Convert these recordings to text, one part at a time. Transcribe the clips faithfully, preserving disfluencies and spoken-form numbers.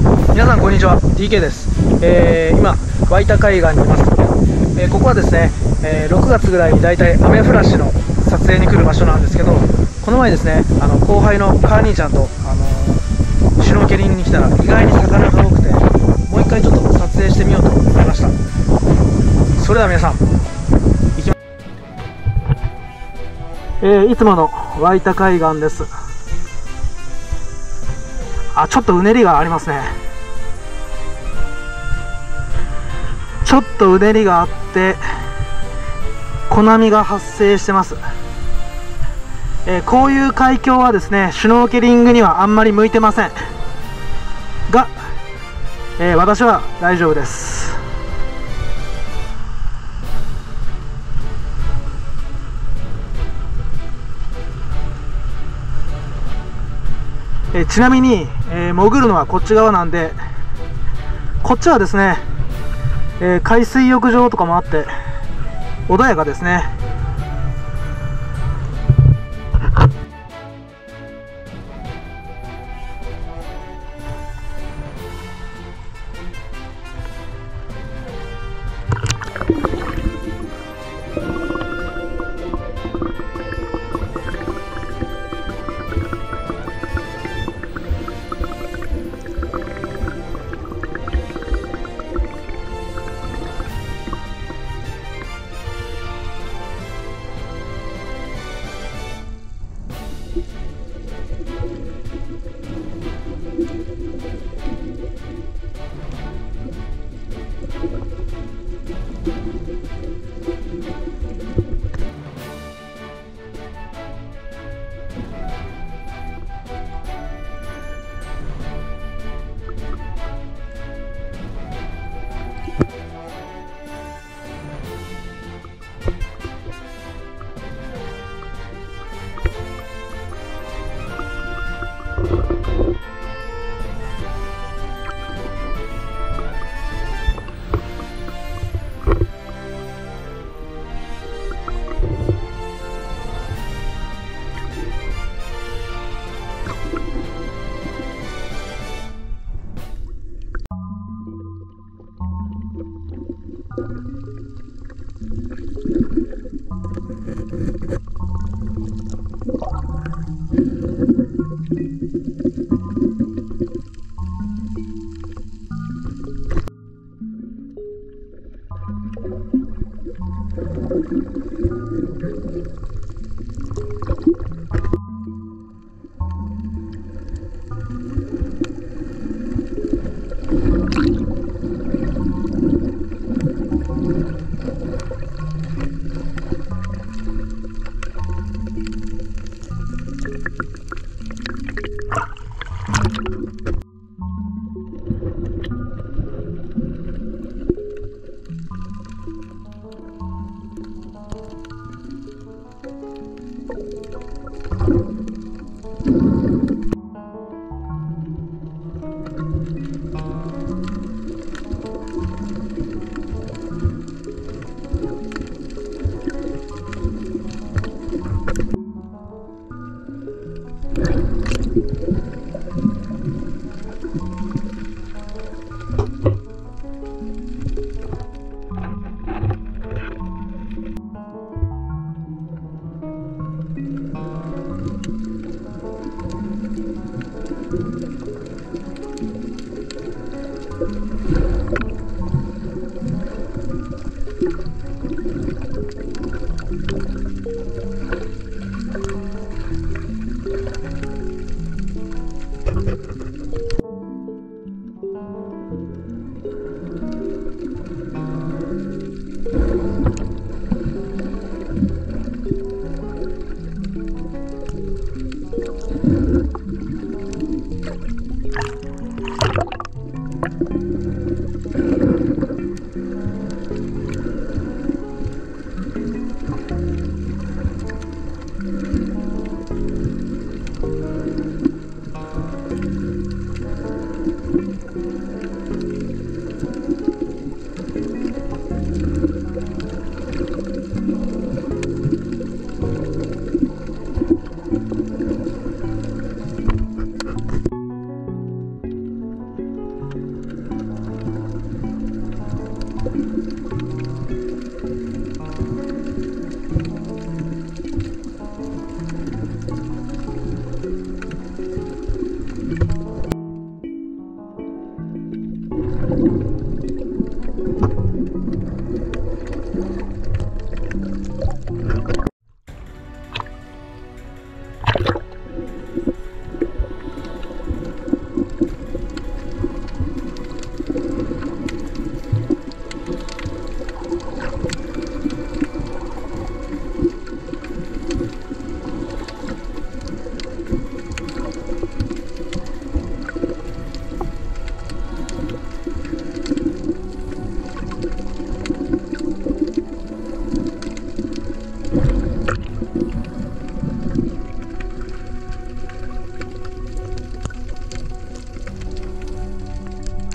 皆さんこんにちは、 ティーケー です。えー、今湧田海岸にいます。えー、ここはですね、えー、ろくがつぐらいにだいたいアメフラシの撮影に来る場所なんですけど、この前ですね、あの後輩のカー兄ちゃんと、あのー、シュノーケリングに来たら意外に魚が多くて、もう一回ちょっと撮影してみようと思いました。それでは皆さん行きまえー、いつもの湧田海岸です。あ、ちょっとうねりがありますね。ちょっとうねりがあって小波が発生してます。えー、こういう海峡はですね、シュノーケリングにはあんまり向いてませんが、えー、私は大丈夫です。えー、ちなみに、えー、潜るのはこっち側なんで、こっちはですね、えー、海水浴場とかもあって穏やかですね。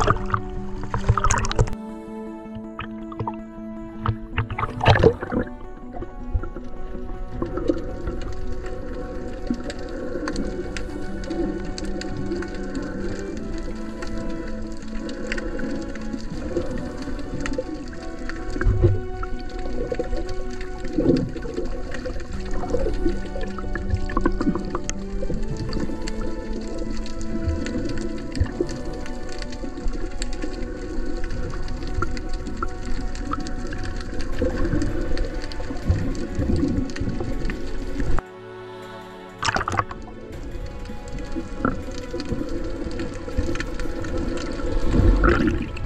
you